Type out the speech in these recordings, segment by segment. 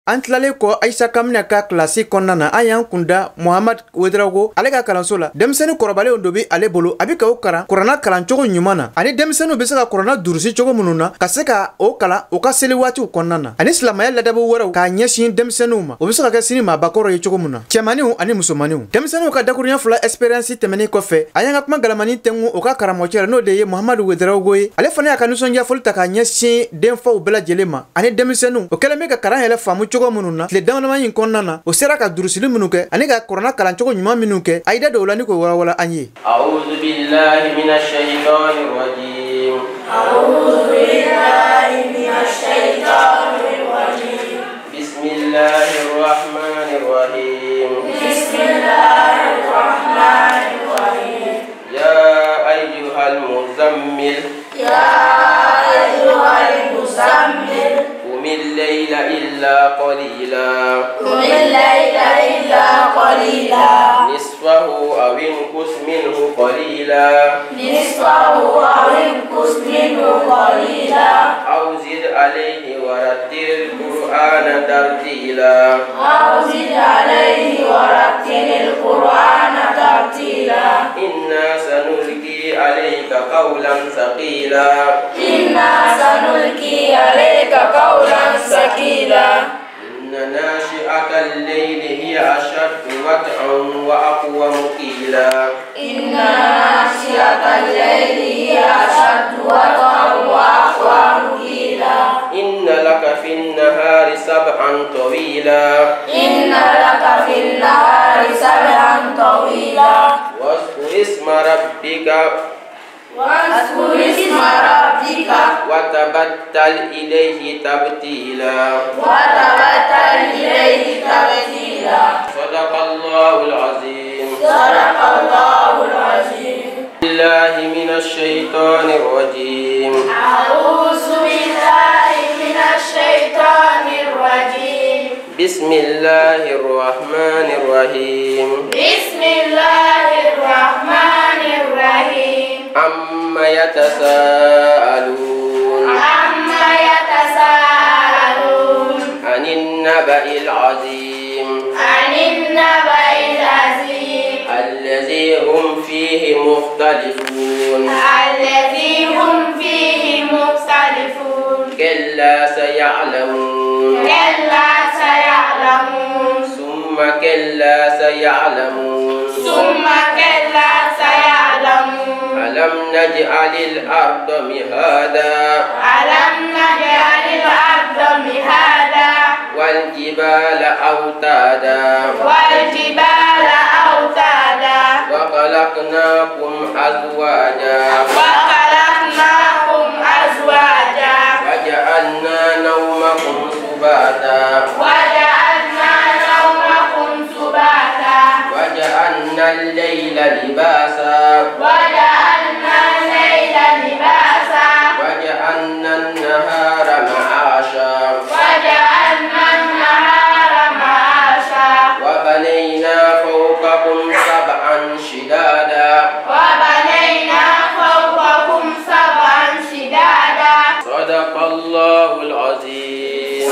Antlale ko Aisha kamna ka klasi konnana ayan kunda Muhammad Wedrago ale ka kalanso la demseni korobale ondobi ale bolo abika o kara korana kalancogo nyumana ani demseni be se ka korana durusi cogo mununa ka se ka o kala o ka seli wati konnana ani silamaya ladabo waraw ka nyesin demseni ma o be se ka ke sini ma bakoro ye cogo munna cemaniw ani musomaniw demseni ka dakurunya fula experience temeni ko fe ayan ka kuma galamani tengu o ka karamo cere no de ye Muhammad Wedrago ye ale fana ka nusonja folta ka nyesin demfa o bela jelema ani demseni o keleme ka karan hele famu cogo mununa le damanama yin konnana o sera ka durusili minuke ani ka korona kalancogo nyuma minuke aida do lani ko wala anye a'udhu billahi minash shaitanir rajim bismillahir rahmanir rahim ya ayyuhal muzammil قم الليل إلا قليلا نصفه أو انقص منه قليلا أو زد عليه ورتل القرآن ترتيلا إنا سنلقي عليك قولا ثقيلا إن ناشئة الليل هي أشد وطئا وأقوم قيلا إن لك في النهار سبحا طويلا واذكر اسم ربك وتبتل إليه تبتيلا صدق الله العظيم بالله من الشيطان الرجيم بسم الله الرحمن الرحيم عما يتساءلون عن النبأ العظيم الذي هم فيه مختلفون كلا سيعلمون ثم كلا سيعلمون ألم نجعل الأرض مهادا والجبال أوتادا وخلقناكم أزواجا وجعلنا نومكم سباتا وجعلنا الليل لباسا وجعلنا النهار معاشا وبنينا فوقكم سبعا شدادا صدق الله العظيم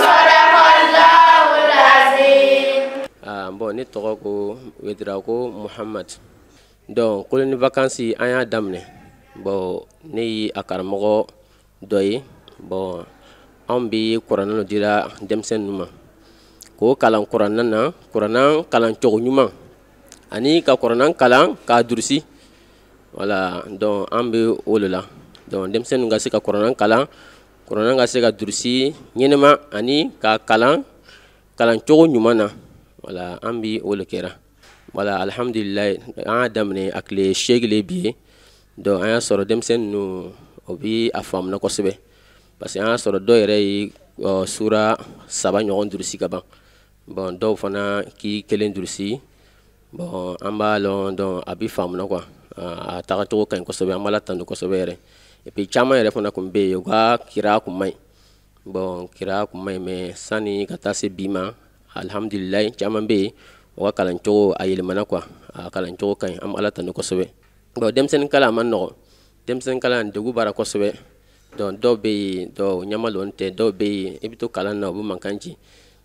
bon ni tɔgɔ ko Wedrago Muhammad donc koloni vacances an y'a daminɛ bon ne ye a karamɔgɔ dɔ ye bon an bɛ kuranɛ dira denmisɛnninw ma k'o kalan kuranɛ na kuranɛ kalancogo ɲuman ani ka kuranɛ kalan k'a durusi voilà donc an bɛ o de la donc denmisɛnninw ka se ka kuranɛ kalan kuranɛ ka se ka durusi ɲɛnɛma ani ka kalancogo ɲuman na voilà an bɛ o de kɛra voilà alhamdulillah an y'a daminɛ a tile 8 bi ye donc an y'a sɔrɔ denmisɛnninw o bɛ a faamuna kosɛbɛ parce que an y'a sɔrɔ dɔw yɛrɛ ye sura 3 ɲɔgɔn durusi ka ban bon dɔw fana k'i 1 durusi bon an b'a lɔn donc a bɛ faamuna quoi a tagacogo ka ɲi kosɛbɛ an b'a la tanu kosɛbɛ yɛrɛ et puis caman yɛrɛ fana tun bɛ yen u ka kira kun man ɲi bon kira kun man ɲi mais sani ka taa se bi ma alhamdulillah caman bɛ yen o ka kalancogo a yɛlɛmana quoi a kalancogo ka ɲi an b'a la tanu kosɛbɛ bon denmisɛnnin kalan a man nɔgɔn denmisɛnnin kalan degun b'a la kosɛbɛ donc dɔw bɛ yen dɔw ɲamalon tɛ dɔw bɛ yen i bɛ to kalan na u bɛ mankan ci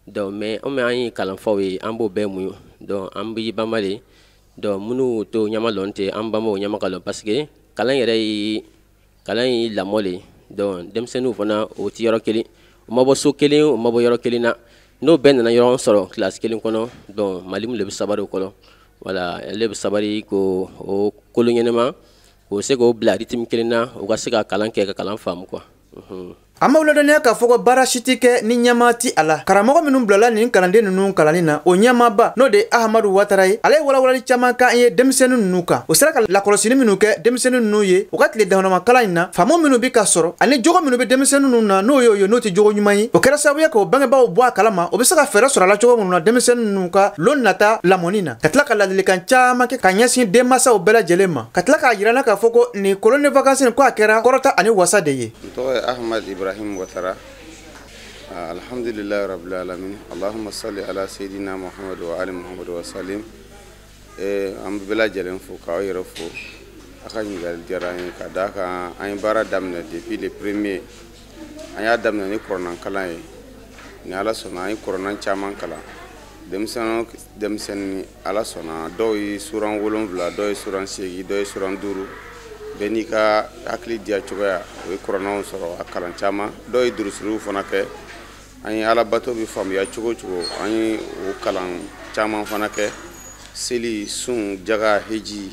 donc mais on an ye kalan fɔw ye an b'o bɛɛ muɲu donc an b'i banba de donc minnu to ɲama lɔn tɛ an banba o ɲama ka lɔn parce que kalan yɛrɛ ye lamɔ le donc denmisɛnninw fana o ti yɔrɔ kelen o ma bɔ so kelen o ma bɔ yɔrɔ kelen na n'o bɛɛ nana ɲɔgɔn sɔrɔ classe kelen kɔnɔ donc malimu le bɛ sabari o kɔnɔ voilà ale bɛ sabari ko o kolo ɲɛnɛma o se k'o bila rythme kelen na o ka se ka kalan kɛ ka kalan faamu quoi. Ama wuladɔniya k'a fɔ ko baara si tɛ kɛ ni ɲɛmaa ti a la. Karamɔgɔ minnu bilala nin kalanden ninnu kalanni na o ɲɛmaaba n'o de Ahamadu Watara ye ale ye walawalali caman k'an ye denmisɛnnin ninnu kan. O sera ka lakɔlɔsili minnu kɛ denmisɛnnin ninnu ye u ka tile damadama kalan in na faamu minnu bi ka sɔrɔ ani jogo minnu bɛ denmisɛnnin ninnu na n'o y'o ye n'o tɛ jogo ɲuman ye. O kɛra sababu ye k'o bangebaaw bɔ a kalama o bɛ se ka fɛɛrɛ sɔrɔ a la cogo minnu na denmisɛnnin ninnu ka lon nata lamɔni na ka tila ka ladilikan caman kɛ ka ɲɛsin denmansaw bɛɛ lajɛlen ma ka tila k'a yirana k'a fɔ ko nin colonie de vacances ko a kɛra kɔrɔta ani wasa de ye. Ahmad Ibrahim Watara. Alhamdulillah rabbil alamin. Allahumma salli ala sayidina Muhammad wa ali Muhammad wa sallim. Am bela jelen fo ka yero fo aka ngal jaraani ka daka an bara damne depuis le premier an ya damne ni corona kala yi ni ala sona ay corona chaman kala demsen ala sona do yi suran wolonvla do yi suran segi do yi suran duru benika akli dia choga o corona on soro akala chama do yi durusuru fona ke an ala bato bi fam ya chogo an o kalan chaman fona ke seli sun jaga heji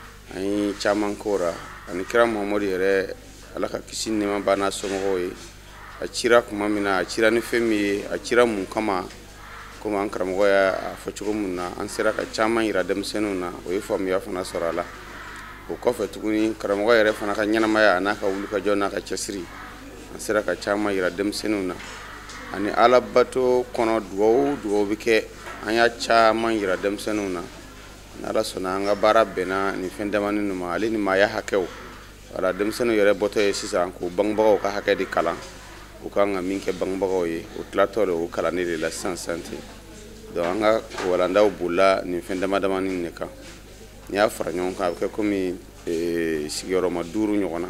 an chaman kora an kira Muhammadu yɛrɛ ala ka kisi nɛma bana somɔgɔw ye a cira kuma min na a cira ni fɛn min ye a cira mun kama komi an karamɔgɔ y'a fɔ cogo min na an sera ka caman yira denmisɛnninw na o ye faamuya fana sɔrɔ a la o kɔfɛ tuguni karamɔgɔ yɛrɛ fana ka ɲɛnamaya a n'a ka wulikajɔ n'a ka cɛsiri an sera ka caman yira denmisɛnninw na ani ala bato kɔnɔ dugawu bɛ kɛ an y'a caman yira denmisɛnninw na ni ala sɔnna an ka baara bɛnna nin fɛn damani ninnu ma ale ni maaya hakɛw wala denmisɛnninw yɛrɛ bɔtɔ ye sisan k'o bangebagaw ka hakɛ de kalan u kan ka min kɛ bangebagaw ye o tilatɔ o kalan de la sisan ten donc an ka walandaw bolila nin fɛn damadamani de kan n'i y'a fara ɲɔgɔn kan a bɛ kɛ komi sigiyɔrɔma 5 ɲɔgɔn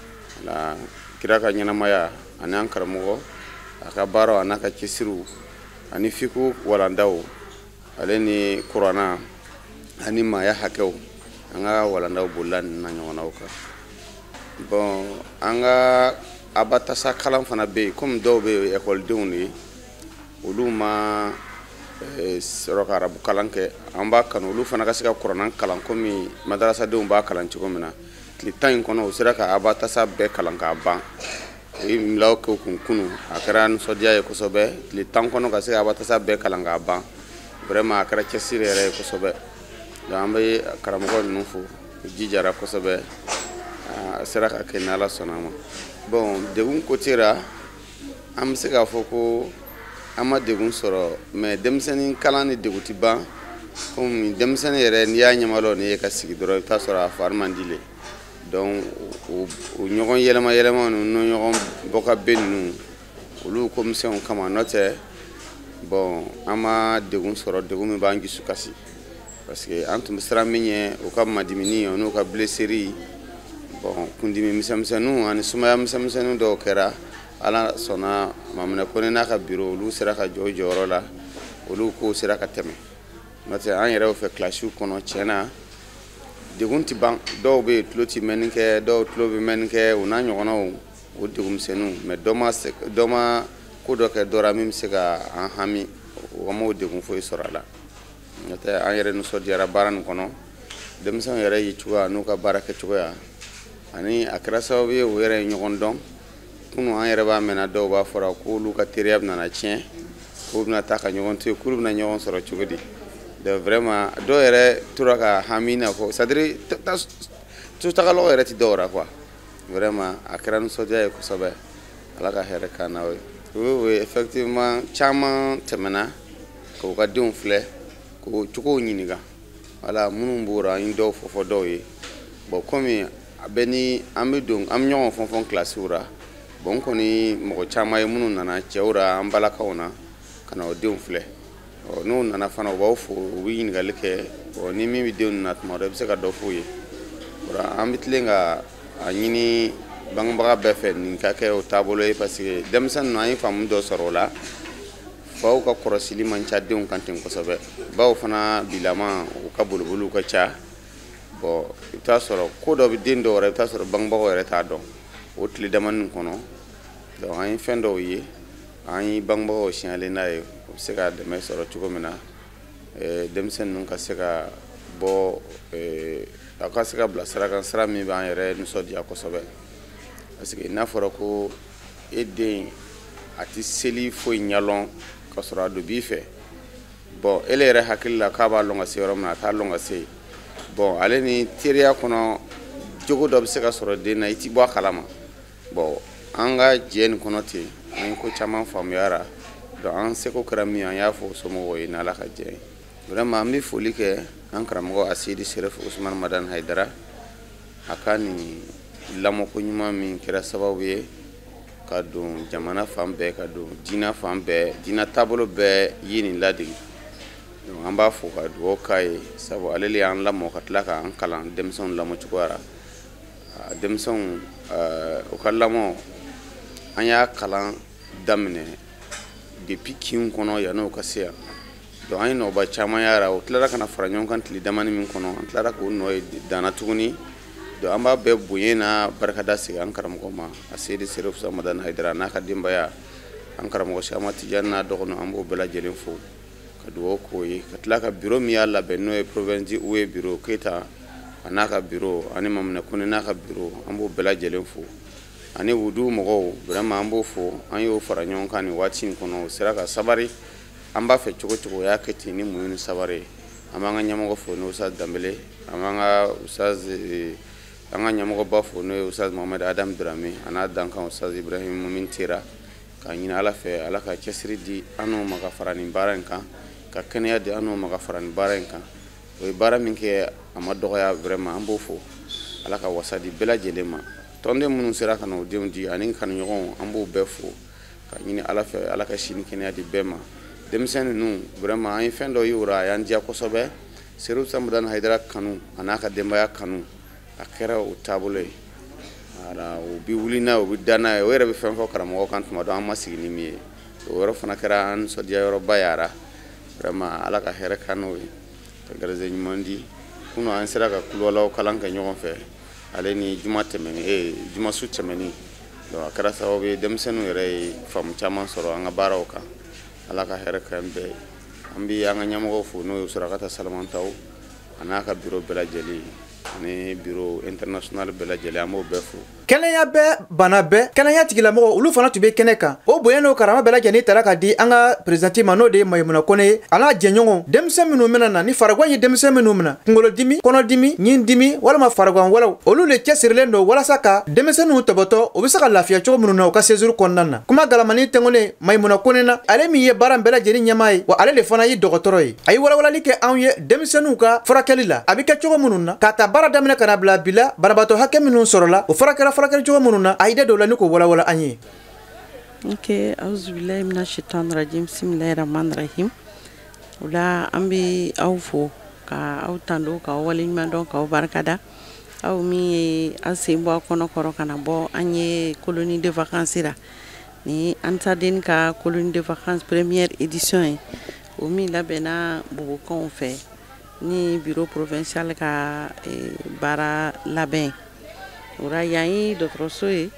na kira ka ɲɛnamaya ani an karamɔgɔ a ka baaraw a n'a ka cɛsiriw ani fiku walandaw ale ni kuranna ani maaya hakɛw an ka walandaw bolila nin na ɲɔgɔnnaw kan bon an ka abatasa kalan fana bɛ yen komi dɔw bɛ ekɔlidenw de ye olu ma sɔrɔ ka arabu kalan kɛ an b'a kanu olu fana ka se ka kuranna kalan komi madarasadenw b'a kalan cogo min na tile 10 in kɔnɔ u sera ka abatasa bɛɛ kalan k'a ban o ye milaw kɛ u kun kunu a kɛra nisɔndiya ye kosɛbɛ tile 10 kɔnɔ ka se ka abatasa bɛɛ kalan k'a ban vraiment a kɛra cɛsiri yɛrɛ ye kosɛbɛ donc an bɛ karamɔgɔ ninnu fo u jijara kosɛbɛ a sera ka kɛ ni ala sɔnna ma bon degun côté ra an bɛ se k'a fɔ ko an ma degun sɔrɔ mais denmisɛnnin kalan ni degun ti ban komi denmisɛnnin yɛrɛ n'i y'a ɲɛmalɔ n'i ye ka sigi dɔrɔn i bɛ taa sɔrɔ a fari man di le donc o ɲɔgɔn yɛlɛma ninnu ɲɔgɔn bɔ ka bɛn ninnu olu komisɛnw kama n'o tɛ bon an ma degun sɔrɔ degun min b'an dusu kasi parce que an tun bɛ siran min ɲɛ o ka madimini o n'o ka blessure bon kundimi misɛnmisɛnninw ani sumaya misɛnmisɛnninw dɔw kɛra ala sɔnna Maminɛ Kone n'a ka bureau olu sera ka jɔ o jɔyɔrɔ la olu ko sera ka tɛmɛ n'o tɛ an yɛrɛ fɛ classiw kɔnɔ tiɲɛna degun ti ban dɔw bɛ tulo ti mɛnni kɛ dɔw tulo bɛ mɛnni kɛ o n'a ɲɔgɔnnaw o degun misɛnninw mais dɔ ma ko dɔ kɛ dɔ la min bɛ se ka an hami o m'o degun foyi sɔrɔ a la n'o tɛ an yɛrɛ nisɔndiyara baara nin kɔnɔ denmisɛnw yɛrɛ ye cogoya n'u ka baara kɛcogoya ani a kɛra sababu ye o yɛrɛ ye ɲɔgɔn dɔn kunu an yɛrɛ b'a mɛnna dɔw b'a fɔra k'olu ka teriya bɛna tiɲɛ k'u bɛna taa ka ɲɔgɔn to yen k'olu bɛna ɲɔgɔn sɔrɔ cogo di donc vraiment dɔw yɛrɛ tora ka hami na fɔ c'est à dire tutagalaw yɛrɛ ti dɔw ra quoi vraiment a kɛra nisɔndiya ye kosɛbɛ ala ka hɛrɛ k'an n'aw ye oui effectivement caman tɛmɛna k'u ka denw filɛ k'o cogow ɲininka wala minnu b'ora an ye dɔw fɔ dɔw ye bon komi a bɛ ni an bɛ ɲɔgɔn fɔn kilasiw ra bon kɔni mɔgɔ caman ye minnu nana cɛw ra an balakaw na ka na o denw filɛ n'u nana fana u b'aw fo u bɛ ɲininkali kɛ ni min bɛ denw na tuma dɔ i bɛ se ka dɔ f'u ye an bɛ tilen ka a ɲini bangebaga bɛɛ fɛ nin ka kɛ o taabolo ye parce que denmisɛnnin ninnu an ye faamu dɔ sɔrɔ o la faw ka kɔrɔsili man ca denw kan ten kosɛbɛ baw fana bilama u ka boloboliw ka ca bon i bɛ taa sɔrɔ ko dɔ bɛ den dɔw yɛrɛ i bɛ taa sɔrɔ bangebagaw yɛrɛ t'a dɔn o tile damani kɔnɔ donc an ye fɛn dɔw ye an ye bangebagaw signalé n'a ye u bɛ se ka dɛmɛ sɔrɔ cogo min na denmisɛnnin ninnu ka se ka bɔ a ka se ka bila sira kan sira min b'an yɛrɛ nisɔndiya kosɛbɛ parce que n'a fɔra ko e den a tɛ seli foyi ɲɛlɔn ka sɔrɔ a don b'i fɛ bon ele yɛrɛ hakili la k'a b'a lɔn ka se yɔrɔ min na a t'a lɔn ka se bon ale ni teriya kɔnɔ jogo dɔ bɛ se ka sɔrɔ den na i ti bɔ a kalama bon an ka jɛ nin kɔnɔ ten an ye ko caman faamuyara donc an seko kɛra min an y'a fɔ somɔgɔw ye n'Ala ka jɛ ye vraiment an bɛ foli kɛ an karamɔgɔ Asidi Serefu Usman Madan Haidara a ka nin lamɔko ɲuman min kɛra sababu ye ka don jamana fan bɛɛ ka don diinɛ fan bɛɛ diinɛ taabolo bɛɛ ye nin ladege donc an b'a fɔ ka dugawu k'a ye sabu ale le y'an lamɔ ka tila k'an kalan denmisɛnw lamɔcogoya la denmisɛnw u ka lamɔ an y'a kalan daminɛ depuis kin kɔnɔ yan'o ka se yan donc an ye nɔba caman y'a o tilara ka na fara ɲɔgɔn kan tile damani min kɔnɔ an tilara k'o nɔ ye danna tuguni donc an b'a bɛɛ bonya n'a barikada sigi an karamɔgɔ ma Asidi Serefu Madan Haidara n'a ka denbaya an karamɔgɔ Siyama Tijani n'a dɔgɔninw an b'o bɛɛ lajɛlen fo ka dugawu k'o ye ka tila ka bureau min y'a labɛn n'o ye province di Uwe bureau Keyita a n'a ka bureau ani Maminɛ Kone n'a ka bureau an b'o bɛɛ lajɛlen fo ani wudu mɔgɔw vraiment an b'o fo an y'o fara ɲɔgɔn kan nin waati in kɔnɔ o sera ka sabari an b'a fɛ cogo cogo o y'a kɛ ten ni muɲu ni sabari an b'an ka ɲɛmɔgɔ fo n'o Ustaz Danbele an b'an ka Ustaz an ka ɲɛmɔgɔba fo n'o ye Ustaz Mohamed Adam Drame a n'a dankan Ustaz Ibrahim Mumin Tera k'a ɲini Ala fɛ Ala ka cɛsiri di an n'o ma ka fara nin baara in kan ka kɛnɛya di an n'o ma ka fara nin baara in kan o ye baara min kɛ a ma dɔgɔya vraiment an b'o fo Ala ka wasa di bɛɛ lajɛlen ma tɔnden minnu sera ka na o denw di ani kanuɲɔgɔnw an b'o bɛɛ fo ka ɲini Ala fɛ Ala ka sini kɛnɛya di bɛɛ ma denmisɛnnin ninnu vraiment an ye fɛn dɔ y'ora a y'an diya kosɛbɛ Serefu Madan Haidara kanu a n'a ka denbaya kanu a kɛra o taabolo ye ala o bi wuli n'a ye o bi da n'a ye o yɛrɛ bɛ fɛn fɔ karamɔgɔ kan tuma dɔ an ma sigi ni min ye o yɔrɔ fana kɛra an nisɔndiya yɔrɔba yara vraiment Ala ka hɛrɛ k'an n'o ye ka garijɛgɛ ɲuman di kunun an sera ka kulolaw kalan kɛ ɲɔgɔn fɛ ale ni juma su tɛmɛni donc a kɛra sababu ye denmisɛnninw yɛrɛ ye faamu caman sɔrɔ an ka baaraw kan Ala ka hɛrɛ k'an bɛɛ ye an bɛ an ka ɲɛmɔgɔw fo n'o ye Surakata Salamataw a n'a ka bureau bɛɛ lajɛlen ani bureau international bɛɛ lajɛlen an b'o bɛɛ fo kɛnɛya bɛɛ bana bɛɛ kɛnɛya tigilamɔgɔ olu fana tun bɛ kɛnɛ kan o bonya n'o karama bɛɛ lajɛlen taara ka di an ka présidente ma n'o de ye Mayimuna Kone ye a n'a jɛɲɔgɔnw denmisɛn minnu bɛna na ni faragwan ye denmisɛn minnu minɛ kunkolodimi kɔnɔdimi ɲindimi walima faragwan wɛrɛw olu le cɛsirilen don walasa ka denmisɛnninw tɔbɔtɔ u bɛ se ka lafiya cogo minnu na u ka séjour kɔnɔna na kuma galamani tɛŋɔlen Mayimuna Kone na ale min ye baara bɛɛ lajɛlen ɲɛmaa ye wa ale de fana ye dɔgɔtɔrɔ ye a ye walawalali kɛ anw ye denmisɛnninw ka furakɛli la a bɛ kɛ cogo minnu na k'a ta baara daminɛ ka na bila bi la banabaatɔ hakɛ minnu sɔrɔla o furakɛli cogo minnu na a ye da dɔw la ni k'o walawala an ye. Ok, auzubillahi mina shaitanir rajim bismillahir rahmanir rahim. O la an bɛ aw fo ka aw tando ka aw waleɲuman dɔn ka aw barikada aw min ye aw sen bɔ a kɔnɔkɔrɔ ka na bɔ an ye colonie de vacances ra ni Ansarden ka colonie de vacances première édition ye o min labɛnna Bobokanw fɛ ni bureau provincial ka baara labɛn o la yan ye dɔgɔtɔrɔso ye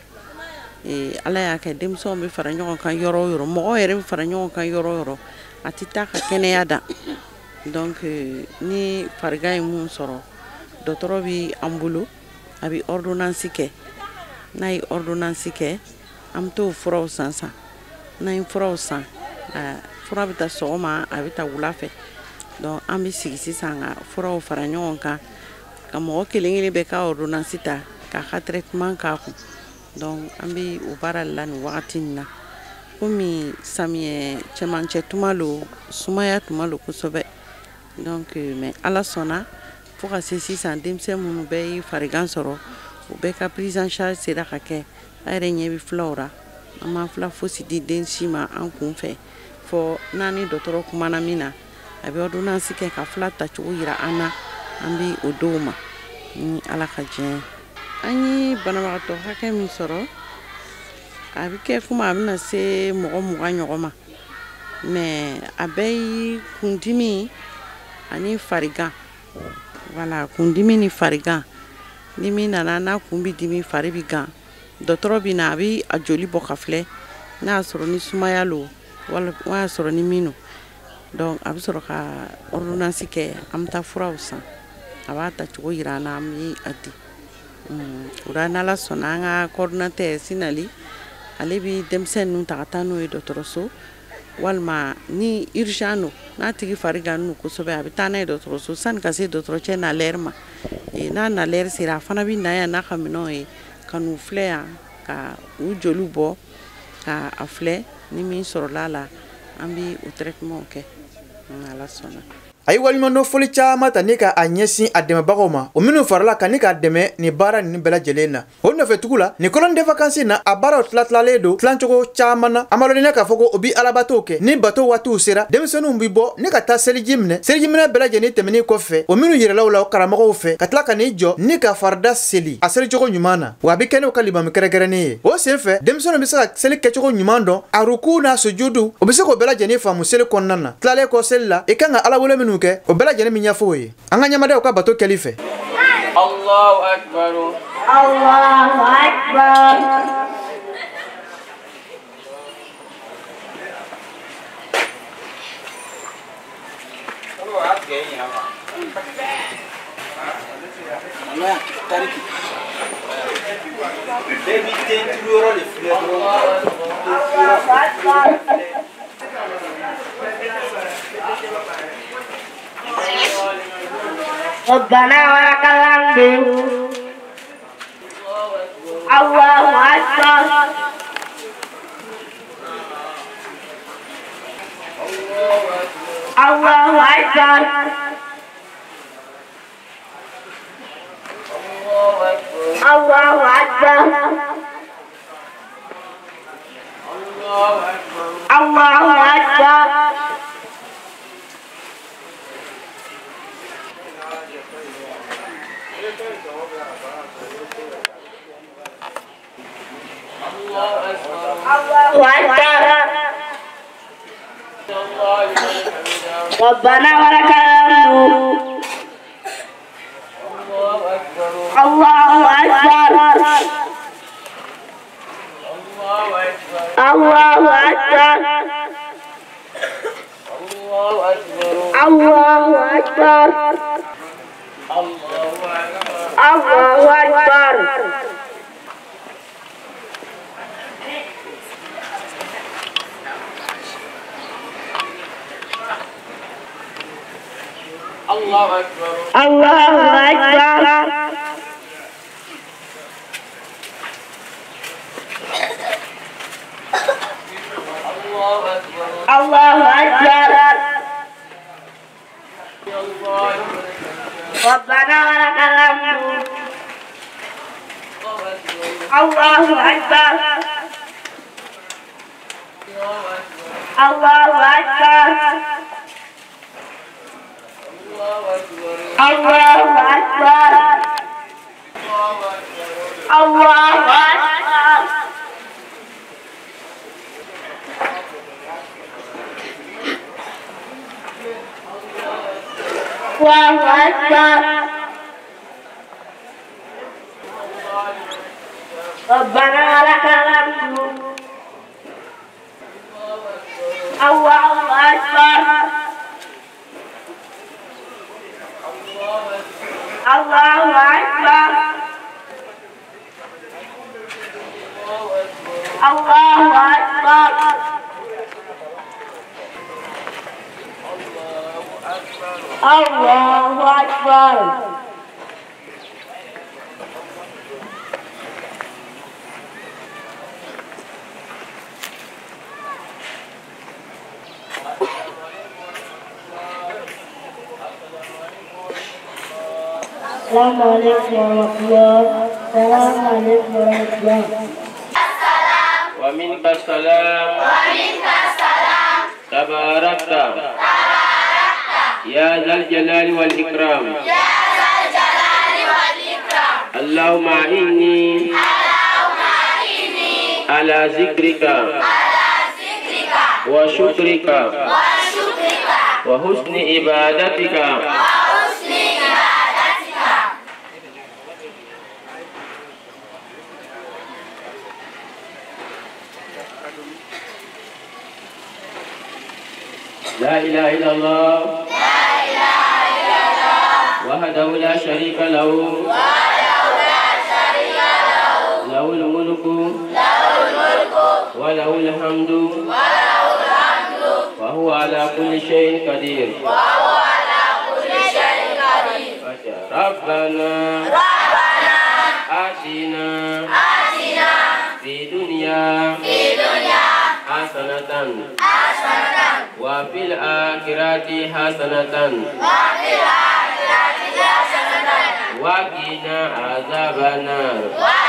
Ala y'a kɛ denmisɛnw bɛ fara ɲɔgɔn kan yɔrɔ o yɔrɔ mɔgɔw yɛrɛ bɛ fara ɲɔgɔn kan yɔrɔ o yɔrɔ a tɛ taa ka kɛnɛya dan donc ni farigan ye mun sɔrɔ dɔgɔtɔrɔ bɛ an bolo a bɛ ordonnance kɛ n'a ye ordonnance kɛ an bɛ t'o furaw san n'an ye furaw san fura bɛ taa sɔgɔma a bɛ taa wula fɛ donc an bɛ sigi sisan ka furaw fara ɲɔgɔn kan ka mɔgɔ kelen kelen bɛɛ ka ordonnance ta k'a ka traitement k'a kun donc an bɛ o baara la nin wagati in na komi samiyɛ cɛmancɛ tuma lo sumaya tuma lo kosɛbɛ donc mais Ala sɔnna fo ka se sisan denmisɛn minnu bɛɛ ye farigan sɔrɔ o bɛɛ ka prise en charge sera ka kɛ a yɛrɛ ɲɛ bɛ filaw ra an ma fila fosi di den si ma an kun fɛ fɔ n'an ni dɔgɔtɔrɔ kumana min na a bɛ ordonnance kɛ ka fila tacogo yira an na an bɛ o d'o ma ni Ala ka diɲɛ an ye banabagatɔ hakɛ min sɔrɔ a bɛ kɛ kuma a bɛna se mɔgɔ 20 ɲɔgɔn ma mais a bɛɛ ye kundimi ani farigan. Voilà, kundimi ni farigan. Ni min nana n'a kun bi dimi fari bi gan. Dɔtɔrɔ bi na a bi a joli bɔ ka filɛ. N'a y'a sɔrɔ ni sumaya lo wala o y'a sɔrɔ ni min no. Donc a bɛ sɔrɔ ka ordonnance kɛ an bɛ taa furaw san. A b'a ta cogo yira an na an bɛ a di. O la n'Ala sɔnna an ka coordinateur Sinali ale bi denmisɛnnin ninnu ta ka taa n'o ye dɔgɔtɔrɔso walima ni urgent no n'a tigi fari gannen don kosɛbɛ a bɛ taa n'a ye dɔgɔtɔrɔso sani ka se dɔgɔtɔrɔcɛ na l'heure ma n'a na l'heure sera a fana bɛ na yan n'a ka minɛnw ye ka n'u filɛ yan ka u joliw bɔ ka a filɛ ni min sɔrɔla la an bɛ o traitement kɛ n'Ala sɔnna. A ye waliɲumandɔn fɔli caman ta ni ka a ɲɛsin a dɛmɛbagaw ma o minnu farala ka ni k'a dɛmɛ nin baara ninnu bɛɛ lajɛlen na o nɔfɛtugu la nin colonne de vacances na a baaraw tilatilalen don tilacogo caman na an b'a lɔn k'a fɔ ko o bi alabato kɛ ni bato waatiw sera denmisɛnninw bi bɔ ni ka taa seliji minɛ bɛɛ lajɛlen tɛmɛnen kɔfɛ o minnu yɛrɛlaw la o karamɔgɔw fɛ ka tila ka n'i jɔ ni ka farida seli a selicogo ɲuman na wa a bɛ kɛ n'o ka limami kɛrɛnkɛrɛnnen ye o senfɛ denmisɛnninw bɛ se ka seli kɛcogo ɲuman dɔn a ruku n'a sujudu o bɛ se k'o bɛɛ lajɛlen faamu seli kɔnɔna na tilalen kɔ seli la i kan ka ala wele minnu kɛ o bɛɛ lajɛlen min ɲɛfɔ o ye an ka ɲɛmadaw ka bato kɛli fɛ. Allahu akbar. Allahu akbar. ربنا ولك الحمد الله أكبر الله أكبر الله أكبر الله أكبر ربنا ولك الحمد الله أكبر الله أكبر الله أكبر الله أكبر الله أكبر. الله أكبر. الله أكبر. ربنا ولك الحمد. الله أكبر. الله أكبر. الله أكبر. الله أكبر. الله أكبر. ربنا لك الحمد. الله أكبر. الله أكبر. الله أكبر. الله أكبر. السلام عليكم ورحمة الله. السلام عليكم ورحمة الله. ومنك السلام. ومنك السلام. تباركت. يا ذا الجلال والإكرام. يا ذا الجلال والإكرام. اللهم أعني. اللهم أعني. على ذكرك. على ذكرك. وشكرك وحسن عبادتك لا إله إلا الله وحده لا شريك له له الملك وله الحمد وهو على كل شيء قدير ربنا آتنا في الدنيا حسنة وفي الآخرة حسنة وقنا عذاب النار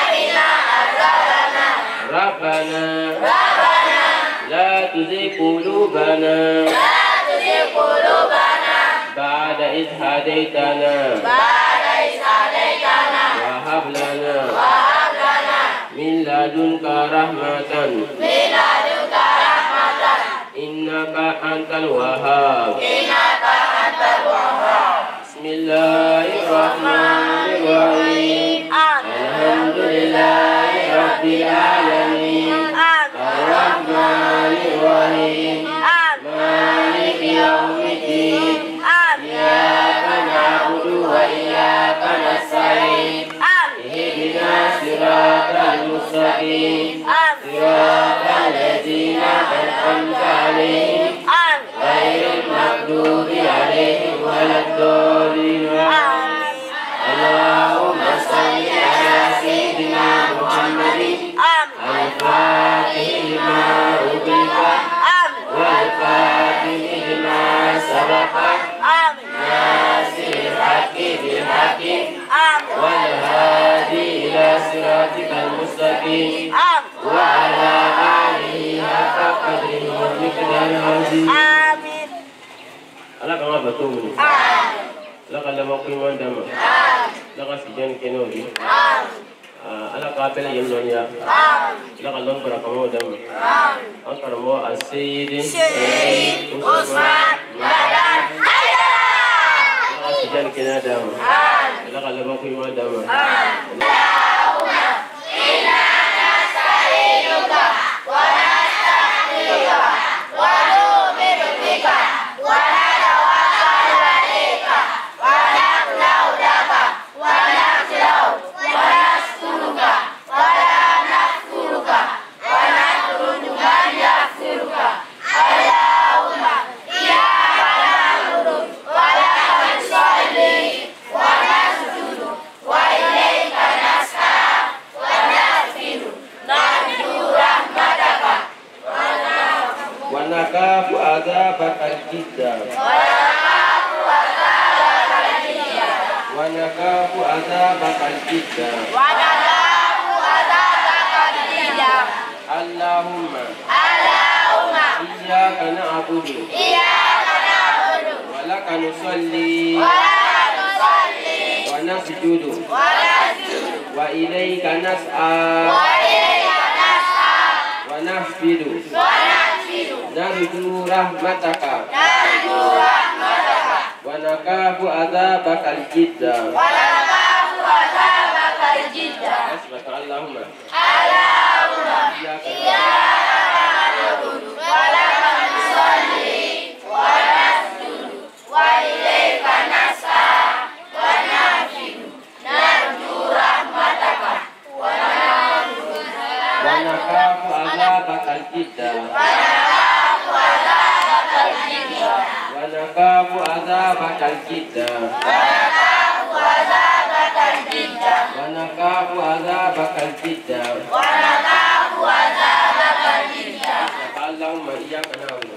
ربنا لا تزغ قلوبنا بعد إذ هديتنا وهب لنا من لدنك رحمة إنك أنت الوهاب بسم الله الرحمن الرحيم الحمد لله رب العالمين الرحمن الرحيم مالك يوم الدين إياك نعبد وإياك نستعين اهدنا الصراط المستقيم صراط الذين أنعمت عليهم غير المغضوب عليهم ولا الضالين اللهم صل على سيدنا محمد الفاتح لما أغلق والفاتح لما سبق ناصر الحق بالحق والهادي إلى صراطك المستقيم وعلى آله حق قدره ومقداره العظيم Allah kama betul ni. Allah kalau mau kiman dama. Allah sijan kenori. Allah kabel yang dunia. Allah kalau berakamu dama. Angkar mau asyid. Usman. Madan. Allah sijan kenada dama. Allah kalau mau kiman dama. Allahumma inna nasta'inuka wa nastaghfiruka wa nu'minu bika wa ونخاف عذابك الجد ونخاف عذابك الجد اللهم إياك نعبد ولك نصلي ونسجد وإليك نسعى ونحفد نرجو رحمتك ونخاف عذابك الجد حسبك اللهم إياك نعبد ولك نصلي ونسجد وإليك نسعى ونحفد نرجو رحمتك ونخاف عذابك الجد ونخاف عذابك الجد ونخاف عذابك الجد اللهم إياك نعبد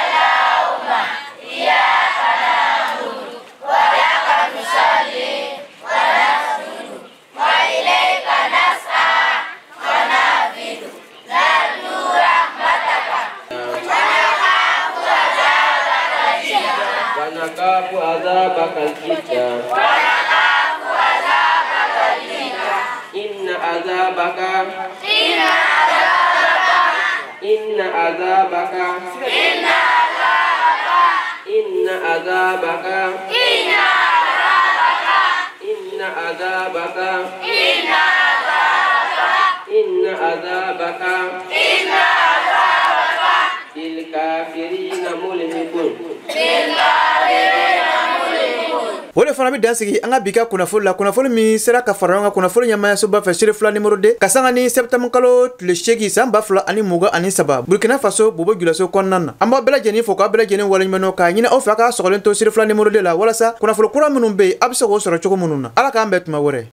ولك نصلي ونسجد وإليك نسعى ونحفد نرجو رحمتك ونخاف عذابك الجد إن عذابك إن عذابك إن عذابك إن عذابك إن عذابك للكافرين ملهق wole fana bi dansigi anga bika kunafol la kunafol mi sera ka faranga kunafol nyama so ba fashire fula numéro 2 kasanga ni septembre kalo le shegi samba fula ani muga ani saba Burkina Faso bobo julaso konnana amba bela jeni foko bela jeni wala nyama no ka nyina o faka sogolen to sire fula numéro 2 la wala sa kunafol kura munum be abso go soro chogo mununa ala ka ambet ma wore